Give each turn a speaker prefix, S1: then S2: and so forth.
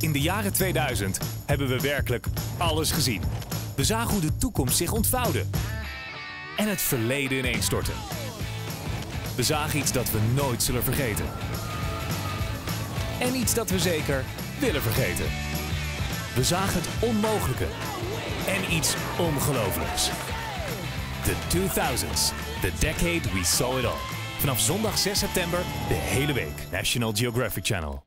S1: In de jaren 2000 hebben we werkelijk alles gezien. We zagen hoe de toekomst zich ontvouwde en het verleden ineenstortte. We zagen iets dat we nooit zullen vergeten. En iets dat we zeker willen vergeten. We zagen het onmogelijke en iets ongelooflijks. The 2000s, the decade we saw it all. Vanaf zondag 6 september, de hele week. National Geographic Channel.